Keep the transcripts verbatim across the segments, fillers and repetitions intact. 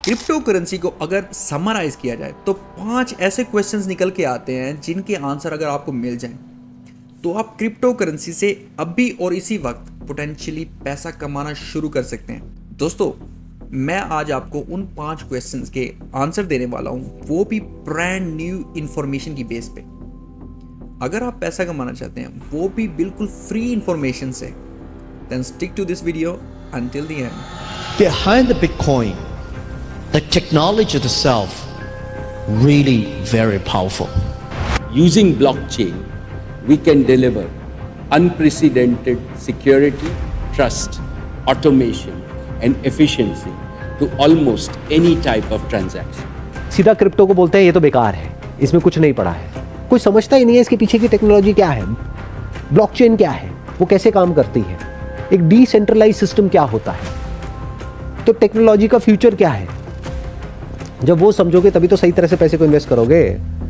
Crypto currency को अगर summarise किया जाए तो पांच ऐसे क्वेश्चंस निकल के आते हैं जिनके आंसर अगर आपको मिल जाएं तो आप क्रिप्टो करेंसी से अभी और इसी वक्त पोटेंशियली पैसा कमाना शुरू कर सकते हैं। दोस्तों, मैं आज आपको उन पांच क्वेश्चंस के आंसर देने वाला हूं, वो भी ब्रांड न्यू इंफॉर्मेशन की बेस पे। अगर आप पैसा कमाना चाहते हैं, वो भी बिल्कुल फ्री इंफॉर्मेशन से, then stick to this video until the end. Behind the Bitcoin, the technology itself really very powerful. Using blockchain, we can deliver unprecedented security, trust, automation, and efficiency to almost any type of transaction. सीधा crypto को बोलते हैं ये तो बेकार है, इसमें कुछ नहीं पड़ा है, कोई समझता ही नहीं है इसके पीछे की टेक्नोलॉजी क्या है, ब्लॉकचेन क्या है, वो कैसे काम करती है, एक डिसेंट्रलाइज सिस्टम क्या होता है, तो टेक्नोलॉजी का फ्यूचर क्या है। जब वो समझोगे तभी तो सही तरह से पैसे को इन्वेस्ट करोगे।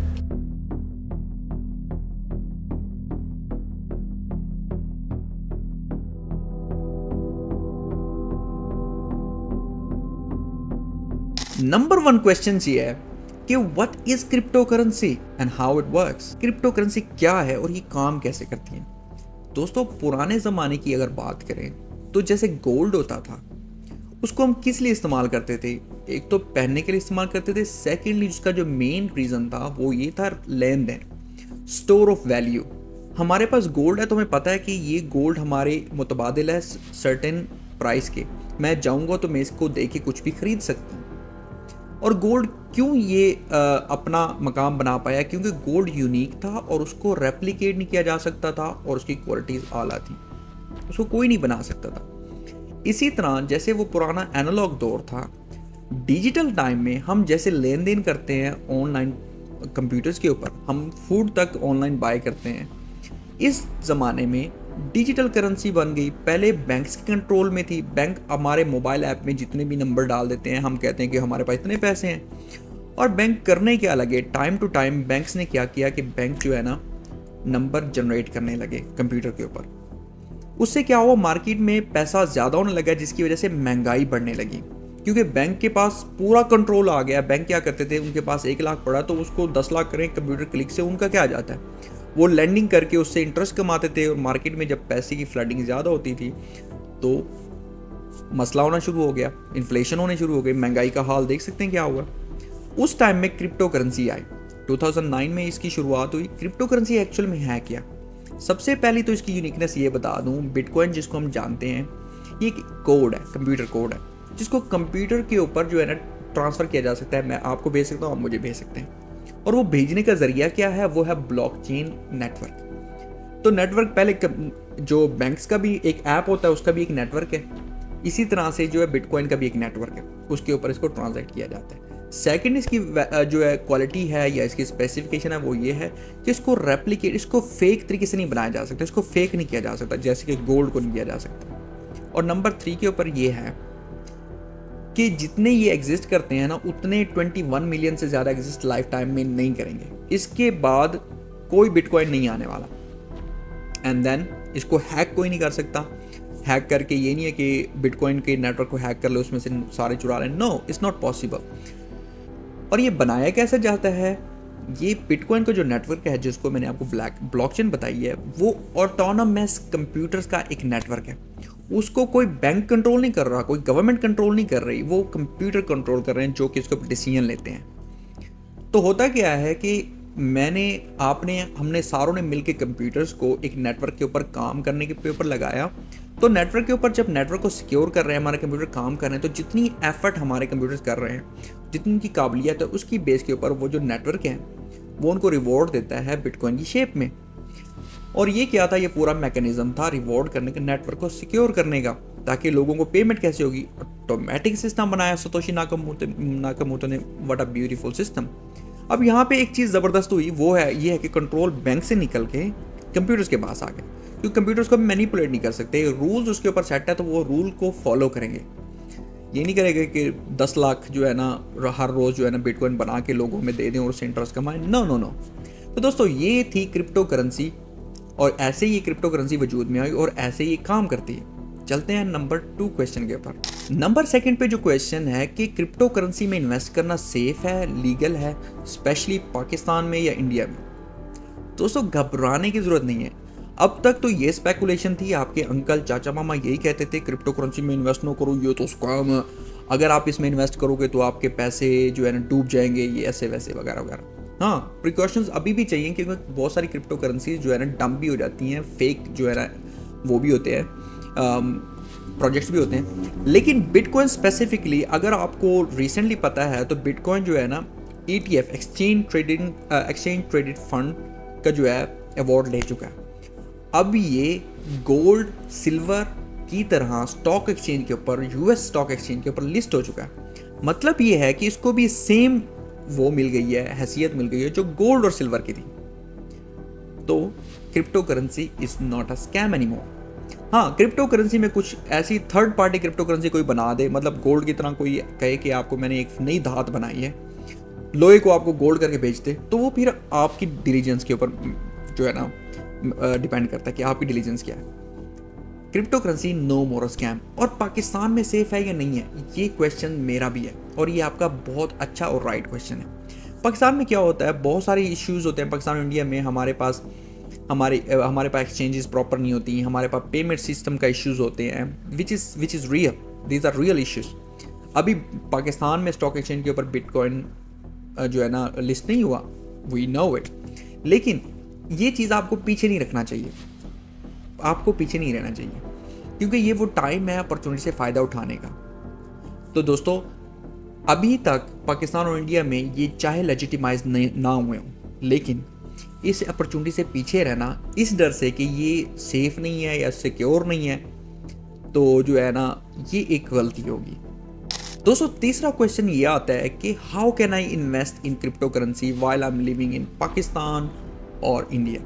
नंबर वन क्वेश्चन ये है कि what is cryptocurrency and how it works. Cryptocurrency क्या है और ये काम कैसे करती है। दोस्तों, पुराने ज़माने की अगर बात करें तो जैसे गोल्ड होता था, उसको हम किस लिए इस्तेमाल करते थे। एक तो पहनने के लिए इस्तेमाल करते थे, सेकेंडली उसका जो मेन रीज़न था वो ये था लेन देन, स्टोर ऑफ वैल्यू। हमारे पास गोल्ड है तो हमें पता है कि ये गोल्ड हमारे मुतबादिल है सर्टेन प्राइस के, मैं जाऊँगा तो मैं इसको दे के कुछ भी खरीद सकता हूँ। और गोल्ड क्यों ये आ, अपना मकाम बना पाया, क्योंकि गोल्ड यूनिक था और उसको रेप्लिकेट नहीं किया जा सकता था और उसकी क्वालिटीज़ आला थी, उसको कोई नहीं बना सकता था। इसी तरह जैसे वो पुराना एनालॉग दौर था, डिजिटल टाइम में हम जैसे लेन देन करते हैं ऑनलाइन कंप्यूटर्स के ऊपर, हम फूड तक ऑनलाइन बाय करते हैं, इस ज़माने में डिजिटल करेंसी बन गई। पहले बैंक्स के कंट्रोल में थी, बैंक हमारे मोबाइल ऐप में जितने भी नंबर डाल देते हैं, हम कहते हैं कि हमारे पास इतने पैसे हैं, और बैंक करने क्या लगे, टाइम टू टाइम बैंक्स ने क्या किया कि बैंक जो है ना नंबर जनरेट करने लगे कंप्यूटर के ऊपर। उससे क्या हुआ, मार्केट में पैसा ज़्यादा होने लगा, जिसकी वजह से महंगाई बढ़ने लगी, क्योंकि बैंक के पास पूरा कंट्रोल आ गया। बैंक क्या करते थे, उनके पास एक लाख पड़ा तो उसको दस लाख करें कंप्यूटर क्लिक से, उनका क्या आ जाता है, वो लैंडिंग करके उससे इंटरेस्ट कमाते थे। और मार्केट में जब पैसे की फ्लडिंग ज़्यादा होती थी तो मसला होना शुरू हो गया, इन्फ्लेशन होने शुरू हो गई, महंगाई का हाल देख सकते हैं क्या हुआ। उस टाइम में क्रिप्टो करेंसी आई, दो हज़ार नौ में इसकी शुरुआत हुई। क्रिप्टो करेंसी एक्चुअल में है क्या। सबसे पहली तो इसकी यूनिकनेस ये बता दूं, बिटकॉइन जिसको हम जानते हैं, ये एक कोड है, कंप्यूटर कोड है, जिसको कंप्यूटर के ऊपर जो है ना ट्रांसफ़र किया जा सकता है। मैं आपको भेज सकता हूँ, आप मुझे भेज सकते हैं, और वो भेजने का जरिया क्या है, वो है ब्लॉकचेन नेटवर्क। तो नेटवर्क पहले जो बैंक्स का भी एक ऐप होता है, उसका भी एक नेटवर्क है, इसी तरह से जो है बिटकॉइन का भी एक नेटवर्क है, उसके ऊपर इसको ट्रांजैक्ट किया जाता है। सेकंड, इसकी जो है क्वालिटी है या इसकी स्पेसिफिकेशन है वो ये है कि इसको रेप्लिकेट, इसको फेक तरीके से नहीं बनाया जा सकता, इसको फेक नहीं किया जा सकता जैसे कि गोल्ड को नहीं किया जा सकता। और नंबर थ्री के ऊपर ये है कि जितने ये एग्जिस्ट करते हैं ना, उतने इक्कीस मिलियन से ज़्यादा एग्जिस्ट लाइफ टाइम में नहीं करेंगे। इसके बाद कोई बिटकॉइन नहीं आने वाला। एंड देन इसको हैक कोई नहीं कर सकता। हैक करके ये नहीं है कि बिटकॉइन के नेटवर्क को हैक कर लो, उसमें से सारे चुरा लें, नो, इट्स नॉट पॉसिबल। और ये बनाया कैसे जाता है, ये बिटकॉइन का जो नेटवर्क है, जिसको मैंने आपको ब्लैक ब्लॉकचेन बताई है, वो ऑटोनोमस कंप्यूटर्स का एक नेटवर्क है। उसको कोई बैंक कंट्रोल नहीं कर रहा, कोई गवर्नमेंट कंट्रोल नहीं कर रही, वो कंप्यूटर कंट्रोल कर रहे हैं जो कि इसके ऊपर डिसीजन लेते हैं। तो होता क्या है कि मैंने आपने हमने सारों ने मिलकर कंप्यूटर्स को एक नेटवर्क के ऊपर काम करने के ऊपर लगाया। तो नेटवर्क के ऊपर जब नेटवर्क को सिक्योर कर रहे हैं, हमारे कंप्यूटर काम कर रहे हैं, तो जितनी एफर्ट हमारे कंप्यूटर्स कर रहे हैं, जितनी उनकी काबिलियत है, उसकी बेस के ऊपर वो जो नेटवर्क है वो उनको रिवॉर्ड देता है बिटकॉइन की शेप में। और ये क्या था, ये पूरा मैकेनिज्म था रिवॉर्ड करने का, नेटवर्क को सिक्योर करने का, ताकि लोगों को पेमेंट कैसे होगी। ऑटोमेटिक सिस्टम बनाया सतोशी नाकामोटो नाकामोटो ने, व्हाट अ ब्यूटीफुल सिस्टम। अब यहाँ पे एक चीज़ ज़बरदस्त हुई, वो है ये है कि कंट्रोल बैंक से निकल के कंप्यूटर्स के पास आ गए, क्योंकि कंप्यूटर्स को भी मैनिपुलेट नहीं कर सकते। रूल्स उसके ऊपर सेट है तो वो रूल को फॉलो करेंगे। ये नहीं करेंगे कि दस लाख जो है ना हर रोज़ जो है ना बिटकॉइन बना के लोगों में दे दें और उससे इंटरेस्ट कमाएं, नो नो नो। तो दोस्तों, ये थी क्रिप्टो करेंसी, और ऐसे ही क्रिप्टो करेंसी वजूद में आई और ऐसे ही काम करती है। चलते हैं नंबर टू क्वेश्चन के ऊपर। नंबर सेकंड पे जो क्वेश्चन है कि क्रिप्टो करेंसी में इन्वेस्ट करना सेफ है, लीगल है, स्पेशली पाकिस्तान में या इंडिया में। दोस्तों घबराने की ज़रूरत नहीं है। अब तक तो ये स्पेकुलेशन थी, आपके अंकल चाचा मामा यही कहते थे क्रिप्टो करेंसी में इन्वेस्ट ना करो, ये तो स्कैम है, अगर आप इसमें इन्वेस्ट करोगे तो आपके पैसे जो है ना डूब जाएंगे, ये ऐसे वैसे वगैरह वगैरह। हाँ, प्रिकॉशंस अभी भी चाहिए क्योंकि बहुत सारी क्रिप्टो करेंसी जो है ना डंप भी हो जाती हैं, फेक जो है ना वो भी होते हैं, प्रोजेक्ट्स भी होते हैं। लेकिन बिटकॉइन स्पेसिफिकली अगर आपको रिसेंटली पता है तो बिटकॉइन जो है ना E T F exchange trading exchange traded fund का जो है अवार्ड ले चुका है। अब ये गोल्ड सिल्वर की तरह स्टॉक एक्सचेंज के ऊपर, यूएस स्टॉक एक्सचेंज के ऊपर लिस्ट हो चुका है। मतलब ये है कि इसको भी सेम वो मिल गई है, हैसियत मिल गई है जो गोल्ड और सिल्वर की थी। तो cryptocurrency is not a scam anymore. हाँ, क्रिप्टो करेंसी में कुछ ऐसी थर्ड पार्टी क्रिप्टो करेंसी कोई बना दे, मतलब गोल्ड की तरह कोई कहे कि आपको मैंने एक नई धात बनाई है, लोहे को आपको गोल्ड करके बेच दे, तो वो फिर आपकी डिलीजेंस के ऊपर जो है ना डिपेंड करता है कि आपकी डिलीजेंस क्या है। Cryptocurrency no more scam. और पाकिस्तान में सेफ है या नहीं है, ये क्वेश्चन मेरा भी है और ये आपका बहुत अच्छा और राइट क्वेश्चन है। पाकिस्तान में क्या होता है, बहुत सारे इश्यूज होते हैं पाकिस्तान और इंडिया में। हमारे पास हमारे हमारे पास एक्सचेंजेस प्रॉपर नहीं होती, हमारे पास पेमेंट सिस्टम का इश्यूज होते हैं, which is which is real, these are real issues. अभी पाकिस्तान में स्टॉक एक्सचेंज के ऊपर बिटकॉइन जो है ना लिस्ट नहीं हुआ, वी नो इट। लेकिन ये चीज़ आपको पीछे नहीं रखना चाहिए, आपको पीछे नहीं रहना चाहिए, क्योंकि ये वो टाइम है अपॉर्चुनिटी से फ़ायदा उठाने का। तो दोस्तों अभी तक पाकिस्तान और इंडिया में ये चाहे लेजिटिमाइज ना हुए हों, लेकिन इस अपॉर्चुनिटी से पीछे रहना इस डर से कि ये सेफ नहीं है या सिक्योर नहीं है, तो जो है ना ये एक गलती होगी। दोस्तों तीसरा क्वेश्चन ये आता है कि how can I invest in cryptocurrency while I am living in Pakistan और इंडिया।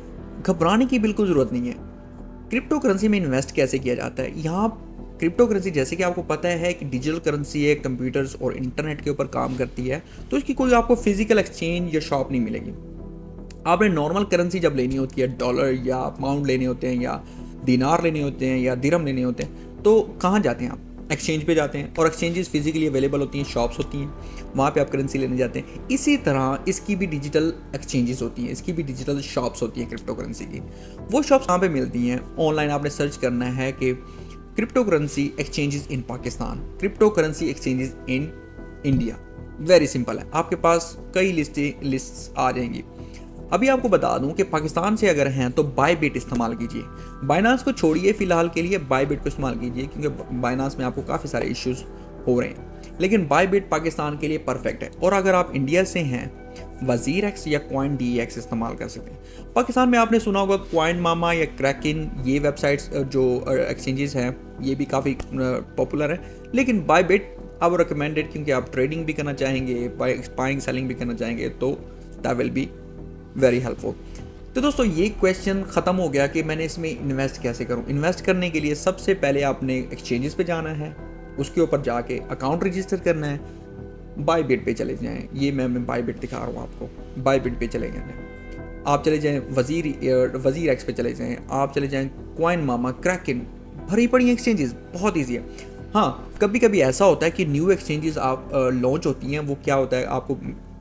घबराने की बिल्कुल ज़रूरत नहीं है। क्रिप्टो करेंसी में इन्वेस्ट कैसे किया जाता है, यहाँ क्रिप्टो करेंसी जैसे कि आपको पता है कि डिजिटल करेंसी है, कंप्यूटर्स और इंटरनेट के ऊपर काम करती है, तो इसकी कोई आपको फिजिकल एक्सचेंज या शॉप नहीं मिलेगी। आपने नॉर्मल करेंसी जब लेनी होती है, डॉलर या पाउंड लेने होते हैं या दिनार लेने होते हैं या दिरहम लेने होते हैं, तो कहाँ जाते हैं आप? एक्सचेंज पे जाते हैं, और एक्सचेंजेस फिजिकली अवेलेबल होती हैं, शॉप्स होती हैं, वहाँ पे आप करेंसी लेने जाते हैं। इसी तरह इसकी भी डिजिटल एक्सचेंजेस होती हैं, इसकी भी डिजिटल शॉप्स होती हैं क्रिप्टो करेंसी की। वो शॉप्स कहाँ पे मिलती हैं? ऑनलाइन आपने सर्च करना है कि cryptocurrency exchanges in Pakistan, cryptocurrency exchanges in India. Very simple है, आपके पास कई लिस्टें लिस्ट आ जाएंगी। अभी आपको बता दूं कि पाकिस्तान से अगर हैं तो बायबिट इस्तेमाल कीजिए, बाइनांस को छोड़िए फिलहाल के लिए, बायबिट को इस्तेमाल कीजिए क्योंकि बाइनांस में आपको काफ़ी सारे इश्यूज हो रहे हैं, लेकिन बायबिट पाकिस्तान के लिए परफेक्ट है। और अगर आप इंडिया से हैं, वजीर एक्स या कॉइन डी एक्स इस्तेमाल कर सकते हैं। पाकिस्तान में आपने सुना होगा कॉइन मामा या क्रैकिन, ये वेबसाइट्स जो एक्सचेंजेस हैं ये भी काफ़ी पॉपुलर है, लेकिन बायबिट अब रिकमेंडेड, क्योंकि आप ट्रेडिंग भी करना चाहेंगे, बाइंग सेलिंग भी करना चाहेंगे, तो that will be very helpful. तो दोस्तों ये क्वेश्चन ख़त्म हो गया कि मैंने इसमें इन्वेस्ट कैसे करूं। इन्वेस्ट करने के लिए सबसे पहले आपने एक्सचेंजेस पे जाना है, उसके ऊपर जाके अकाउंट रजिस्टर करना है, बायबिट पे चले जाएं। ये मैं मैं बायबिट दिखा रहा हूँ आपको, बायबिट पे चले जाएं, आप चले जाएं वजीर वजीर एक्स पे चले जाएं, आप चले जाएं कॉइन मामा, क्रैकिन, भरी पड़ी एक्सचेंजेस, बहुत ईजी है। हाँ, कभी कभी ऐसा होता है कि न्यू एक्सचेंजेस आप लॉन्च होती हैं, वो क्या होता है आपको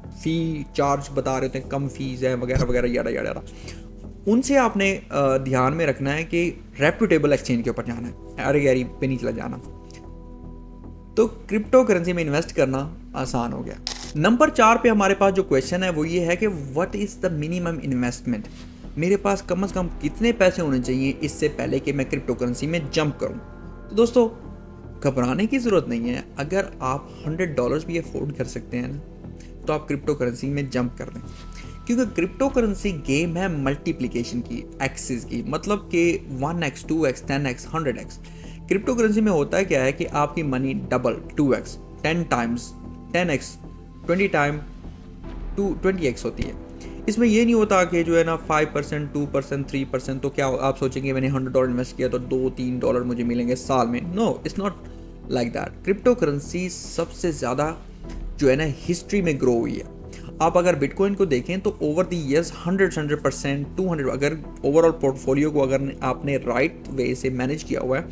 फ़ी चार्ज बता रहे होते हैं, कम फीस है वगैरह वगैरह याडा याडा, उनसे आपने ध्यान में रखना है कि रेप्यूटेबल एक्सचेंज के ऊपर जाना है, अरे गैरी पे नहीं चला जाना। तो क्रिप्टो करेंसी में इन्वेस्ट करना आसान हो गया। नंबर चार पे हमारे पास जो क्वेश्चन है वो ये है कि what is the minimum investment, मेरे पास कम से कम कितने पैसे होने चाहिए इससे पहले कि मैं क्रिप्टो करेंसी में जंप करूं। तो दोस्तों घबराने की ज़रूरत नहीं है, अगर आप हंड्रेड डॉलर्स भी अफोर्ड कर सकते हैं ना, तो आप क्रिप्टो करेंसी में जंप कर दें, क्योंकि क्रिप्टो करेंसी गेम है मल्टीप्लिकेशन की, एक्सिस की, मतलब कि one X, two X, ten X, hundred X. Cryptocurrency में होता है क्या है कि आपकी money double, two X, ten times, ten X, twenty time, two twenty X होती है। इसमें ये नहीं होता कि जो है ना five percent, two percent, three percent, तो क्या आप सोचेंगे मैंने हंड्रेड डॉलर इन्वेस्ट किया तो दो तीन डॉलर मुझे मिलेंगे साल में। No, it's not like that. Cryptocurrency सबसे ज़्यादा जो है ना हिस्ट्री में ग्रो हुई है। आप अगर बिटकॉइन को देखें तो over the years hundred hundred percent, two hundred, अगर ओवरऑल पोर्टफोलियो को अगर आपने राइट वे से मैनेज किया हुआ है,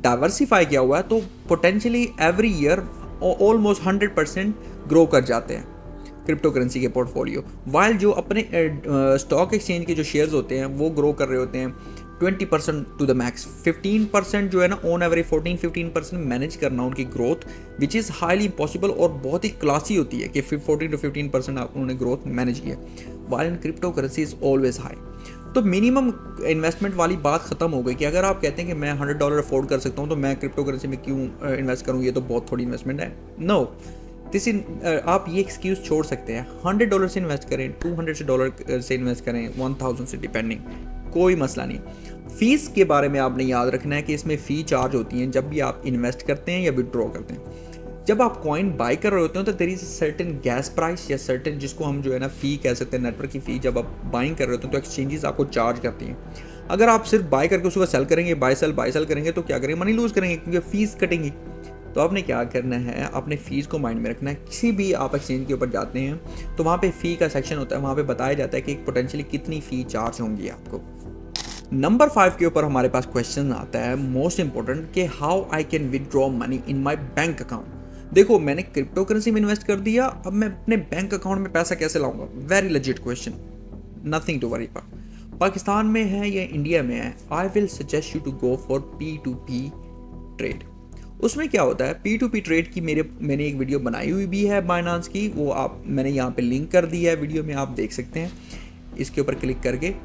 डाइवर्सिफाई किया हुआ है तो potentially every year almost hundred percent grow कर जाते हैं क्रिप्टो करेंसी के पोर्टफोलियो, वाइल जो अपने स्टॉक एक्सचेंज के जो शेयर्स होते हैं वो ग्रो कर रहे होते हैं twenty percent to the max. Fifteen percent जो है ना on average fourteen fifteen percent manage करना उनकी growth, which is highly impossible और बहुत ही क्लासी होती है कि फोर्टीन टू फिफ्टीन परसेंट उन्होंने ग्रोथ मैनेज किया, while in cryptocurrency is always high. तो मिनिमम इन्वेस्टमेंट वाली बात खत्म हो गई कि अगर आप कहते हैं कि मैं हंड्रेड डॉलर अफोर्ड कर सकता हूँ तो मैं क्रिप्टो करेंसी में क्यों इन्वेस्ट करूँ, ये तो बहुत थोड़ी इन्वेस्टमेंट है। नो, दिस इन आप ये एक्सक्यूज़ छोड़ सकते हैं। हंड्रेड डॉलर से इन्वेस्ट करें, टू हंड्रेड से डॉलर से इन्वेस्ट करें, वन थाउजेंड से, डिपेंडिंग, कोई मसला नहीं। फीस के बारे में आपने याद रखना है कि इसमें फ़ी चार्ज होती हैं जब भी आप इन्वेस्ट करते हैं या विड्रॉ करते हैं। जब आप कॉइन बाय कर रहे होते हैं तो there is certain gas price या सर्टेन, जिसको हम जो है ना फ़ी कह सकते हैं, नेटवर्क की फ़ी, जब आप बाइंग कर रहे होते हैं तो एक्सचेंजेस आपको चार्ज करती हैं। अगर आप सिर्फ बाय करके उसको सेल करेंगे, बाय सेल बाय सेल करेंगे तो क्या करेंगे, मनी लूज़ करेंगे क्योंकि फ़ीस कटेंगी। तो आपने क्या करना है, अपने फ़ीस को माइंड में रखना है। किसी भी आप एक्सचेंज के ऊपर जाते हैं तो वहाँ पे फ़ी का सेक्शन होता है, वहाँ पे बताया जाता है कि पोटेंशियली कितनी फ़ी चार्ज होंगी आपको। नंबर फाइव के ऊपर हमारे पास क्वेश्चन आता है मोस्ट इंपॉर्टेंट कि how I can withdraw money in my bank account. देखो, मैंने क्रिप्टो करेंसी में इन्वेस्ट कर दिया, अब मैं अपने बैंक अकाउंट में पैसा कैसे लाऊंगा? Very legit question, nothing to worry about. Pakistan में है या इंडिया में है, I will suggest you to go for P to P trade. उसमें क्या होता है, पी टू पी ट्रेड की मेरे मैंने एक वीडियो बनाई हुई भी है बाइनांस की, वो आप मैंने यहाँ पे लिंक कर दी है वीडियो में, आप देख सकते हैं इसके ऊपर क्लिक करके।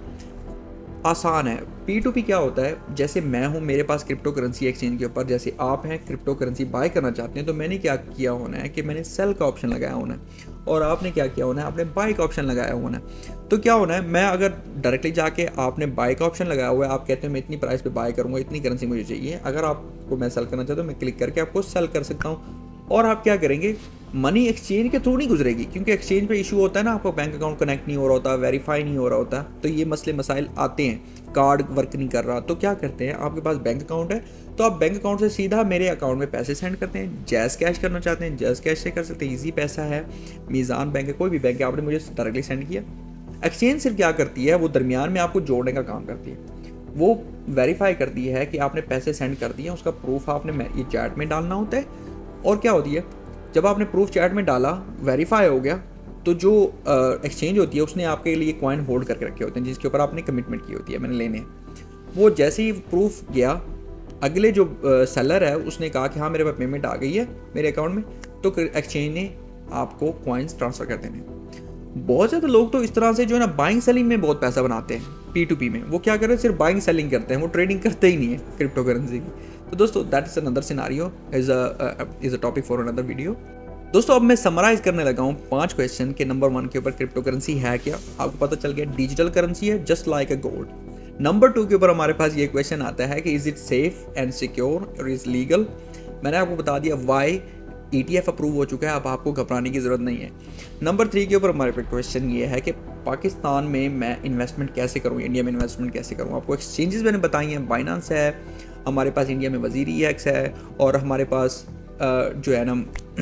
आसान है। पी टू पी क्या होता है, जैसे मैं हूँ, मेरे पास क्रिप्टो करेंसी एक्सचेंज के ऊपर, जैसे आप हैं क्रिप्टो करेंसी बाय करना चाहते हैं, तो मैंने क्या किया होना है कि मैंने सेल का ऑप्शन लगाया होना है और आपने क्या किया होना है, आपने बाय का ऑप्शन लगाया होना है। तो क्या होना है, मैं अगर डायरेक्टली जाके आपने बाय का ऑप्शन लगाया हुआ है, आप कहते हैं मैं इतनी प्राइस पे बाय करूँगा, इतनी करेंसी मुझे चाहिए, अगर आपको मैं सेल करना चाहता हूँ मैं क्लिक करके आपको सेल कर सकता हूँ। और आप क्या करेंगे, मनी एक्सचेंज के थ्रू नहीं गुजरेगी, क्योंकि एक्सचेंज पे इशू होता है ना, आपका बैंक अकाउंट कनेक्ट नहीं हो रहा होता, वेरीफाई नहीं हो रहा होता, तो ये मसले मसाइल आते हैं, कार्ड वर्क नहीं कर रहा। तो क्या करते हैं, आपके पास बैंक अकाउंट है तो आप बैंक अकाउंट से सीधा मेरे अकाउंट में पैसे सेंड करते हैं। जैज़ कैश करना चाहते हैं, जैज़ कैश से कर सकते हैं, ईजी पैसा है, मीज़ान बैंक है, कोई भी बैंक है, आपने मुझे डायरेक्टली सेंड किया। एक्सचेंज सिर्फ क्या करती है, वो दरमियान में आपको जोड़ने का काम करती है, वो वेरीफाई करती है कि आपने पैसे सेंड कर दिए, उसका प्रूफ आपने ये चैट में डालना होता है। और क्या होती है, जब आपने प्रूफ चैट में डाला, वेरीफाई हो गया, तो जो एक्सचेंज होती है उसने आपके लिए कॉइन होल्ड करके रखे होते हैं जिसके ऊपर आपने कमिटमेंट की होती है, मैंने लेने हैं। वो जैसे ही प्रूफ गया, अगले जो सेलर है उसने कहा कि हाँ मेरे पास पेमेंट आ गई है मेरे अकाउंट में, तो एक्सचेंज ने आपको कॉइन्स ट्रांसफ़र कर देने। बहुत ज़्यादा लोग तो इस तरह से जो है ना बाइंग सेलिंग में बहुत पैसा बनाते हैं। पी टू पी में वो क्या कर रहे हैं, सिर्फ बाइंग सेलिंग करते हैं, वो ट्रेडिंग करते ही नहीं है क्रिप्टो करेंसी की। तो दोस्तों that is another scenario, is is a topic for another video. दोस्तों अब मैं समराइज़ करने लगा हूँ पांच क्वेश्चन के। नंबर वन के ऊपर क्रिप्टो करेंसी है क्या, आपको पता चल गया, डिजिटल करेंसी है just like a gold. Number two के ऊपर हमारे पास ये क्वेश्चन आता है कि is it safe and secure और इज़ लीगल। मैंने आपको बता दिया why, E T F approve हो चुका है, अब आपको घबराने की ज़रूरत नहीं है। नंबर थ्री के ऊपर हमारे पास क्वेश्चन ये है कि पाकिस्तान में मैं इन्वेस्टमेंट कैसे करूँ, इंडिया में इन्वेस्टमेंट कैसे करूँ। आपको एक्सचेंजेस मैंने बताई हैं, बाइनांस है, हमारे पास इंडिया में वज़ीरी एक्स है, और हमारे पास जो है ना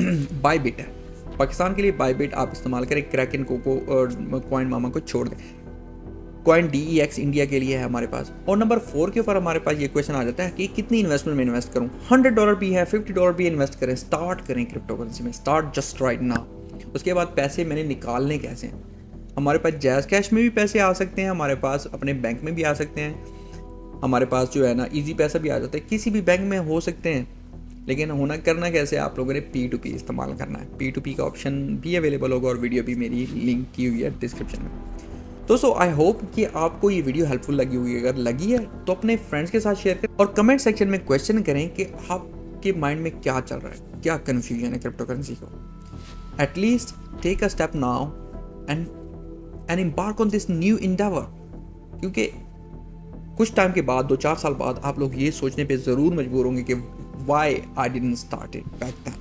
बायबिट है। पाकिस्तान के लिए बायबिट आप इस्तेमाल करें, क्रैकन कोको और कॉइन मामा को छोड़ दें। Coin D E X India के लिए है हमारे पास। और नंबर फोर के ऊपर हमारे पास ये क्वेश्चन आ जाता है कि कितनी इन्वेस्टमेंट में इन्वेस्ट करूं। हंड्रेड डॉलर भी है, फिफ्टी डॉलर भी इन्वेस्ट करें, स्टार्ट करें क्रिप्टो करेंसी में, स्टार्ट जस्ट राइट नाउ। उसके बाद पैसे मैंने निकालने कैसे हैं, हमारे पास जैज़ कैश में भी पैसे आ सकते हैं, हमारे पास अपने बैंक में भी आ सकते हैं, हमारे पास जो है ना ईजी पैसा भी आ जाता है, किसी भी बैंक में हो सकते हैं। लेकिन होना करना कैसे, आप लोगों ने पी टू पी इस्तेमाल करना है। पी टू पी का ऑप्शन भी अवेलेबल होगा और वीडियो भी मेरी लिंक की हुई है डिस्क्रिप्शन में। दोस्तों आई होप कि आपको ये वीडियो हेल्पफुल लगी हुई है। अगर लगी है तो अपने फ्रेंड्स के साथ शेयर करें और कमेंट सेक्शन में क्वेश्चन करें कि आपके माइंड में क्या चल रहा है, क्या कन्फ्यूजन है क्रिप्टो करेंसी को। At least take a step now and and embark on this new endeavour, क्योंकि कुछ टाइम के बाद, दो चार साल बाद, आप लोग ये सोचने पे ज़रूर मजबूर होंगे कि why I didn't start it back then।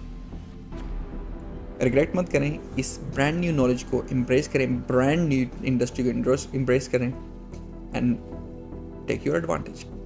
Regret मत करें, इस ब्रांड न्यू नॉलेज को एम्ब्रेस करें, ब्रांड न्यू इंडस्ट्री को एम्ब्रेस करें एंड टेक योर एडवांटेज।